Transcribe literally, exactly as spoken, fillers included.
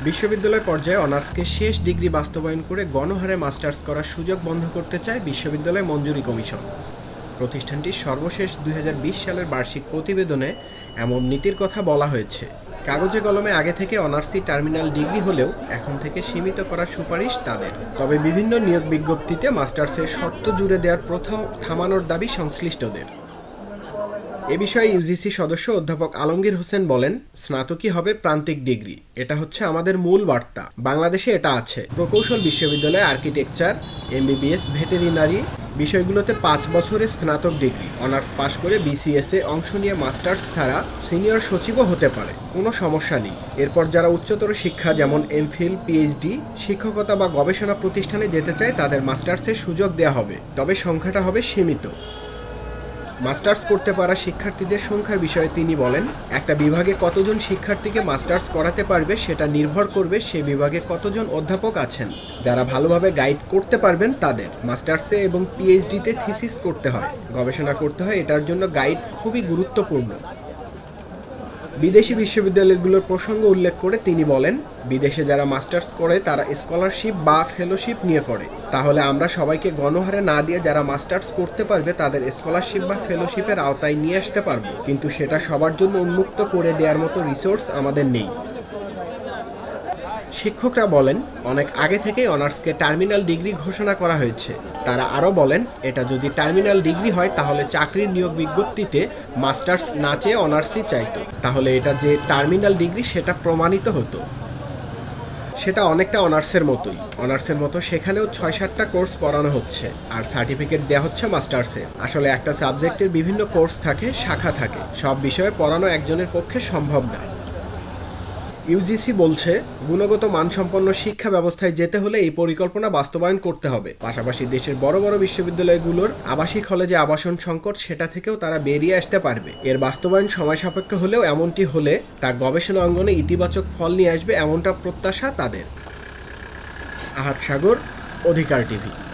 বিশ্ববিদ্যালয় পর্যায়ে অনার্সকে শেষ ডিগ্রি বাস্তবায়ন করে গণহারে মাস্টার্স করার সুযোগ বন্ধ করতে চায় বিশ্ববিদ্যালয় মঞ্জুরি কমিশন। প্রতিষ্ঠানটির সর্বশেষ দুই হাজার বিশ সালের বার্ষিক প্রতিবেদনে এমন নীতির কথা বলা হয়েছে। কাগজে কলমে আগে থেকে অনার্সি টার্মিনাল ডিগ্রি হলেও এখন থেকে সীমিত করার সুপারিশ তাদের। তবে বিভিন্ন নিয়োগ বিজ্ঞপ্তিতে মাস্টার্সের শর্ত জুড়ে দেওয়ার প্রথা থামানোর দাবি সংশ্লিষ্টদের। এ বিষয়ে ইউজিসি সদস্য অধ্যাপক আলমগীর হোসেন বলেন, স্নাতকই হবে প্রান্তিক ডিগ্রি, এটা হচ্ছে আমাদের মূল বার্তা। বাংলাদেশে এটা আছে। প্রকৌশল বিশ্ববিদ্যালয়ে আর্কিটেকচার, এমবিবিএস, ভেটেরিনারি বিষয়গুলোতে পাঁচ বছরের স্নাতক ডিগ্রি। অনার্স পাশ করে বিসিএসে অংশ নিয়ে মাস্টার্স ছাড়া সিনিয়র সচিবও হতে পারে, কোনো সমস্যা নেই। এরপর যারা উচ্চতর শিক্ষা যেমন এমফিল, পিএইচডি, শিক্ষকতা বা গবেষণা প্রতিষ্ঠানে যেতে চায় তাদের মাস্টার্সের সুযোগ দেওয়া হবে, তবে সংখ্যাটা হবে সীমিত। মাস্টার্স করতে পারা শিক্ষার্থীদের সংখ্যার বিষয়ে তিনি বলেন, একটা বিভাগে কতজন শিক্ষার্থীকে মাস্টার্স করাতে পারবে সেটা নির্ভর করবে সে বিভাগে কতজন অধ্যাপক আছেন। যারা ভালোভাবে গাইড করতে পারবেন তাদের। মাস্টার্সে এবং পিএইচডিতে থিসিস করতে হয়, গবেষণা করতে হয়, এটার জন্য গাইড খুবই গুরুত্বপূর্ণ। বিদেশি বিশ্ববিদ্যালয়গুলোর প্রসঙ্গ উল্লেখ করে তিনি বলেন, বিদেশে যারা মাস্টার্স করে তারা স্কলারশিপ বা ফেলোশিপ নিয়ে করে। তাহলে আমরা সবাইকে গণহারে না দিয়ে যারা মাস্টার্স করতে পারবে তাদের স্কলারশিপ বা ফেলোশিপের আওতায় নিয়ে আসতে পারবো, কিন্তু সেটা সবার জন্য উন্মুক্ত করে দেওয়ার মতো রিসোর্স আমাদের নেই। শিক্ষকরা বলেন, অনেক আগে থেকেই অনার্সকে টার্মিনাল ডিগ্রি ঘোষণা করা হয়েছে। তারা আরও বলেন, এটা যদি টার্মিনাল ডিগ্রি হয় তাহলে চাকরির নিয়োগ বিজ্ঞপ্তিতে মাস্টার্স না চেয়ে অনার্সই চাইতো, তাহলে এটা যে টার্মিনাল ডিগ্রি সেটা প্রমাণিত হতো। সেটা অনেকটা অনার্সের মতোই। অনার্সের মতো সেখানেও ছয় সাতটা কোর্স পড়ানো হচ্ছে আর সার্টিফিকেট দেওয়া হচ্ছে মাস্টার্সে। আসলে একটা সাবজেক্টের বিভিন্ন কোর্স থাকে, শাখা থাকে, সব বিষয়ে পড়ানো একজনের পক্ষে সম্ভব না। ইউজিসি বলছে, গুণগত মানসম্পন্ন শিক্ষা ব্যবস্থায় যেতে হলে এই পরিকল্পনা বাস্তবায়ন করতে হবে। পাশাপাশি দেশের বড় বড় বিশ্ববিদ্যালয়গুলোর আবাসিক হলে যে আবাসন সংকট সেটা থেকেও তারা বেরিয়ে আসতে পারবে। এর বাস্তবায়ন সময় সাপেক্ষ হলেও এমনটি হলে তা গবেষণা অঙ্গনে ইতিবাচক ফল নিয়ে আসবে, এমনটা প্রত্যাশা তাদের। আহাদ সাগর, অধিকার টিভি।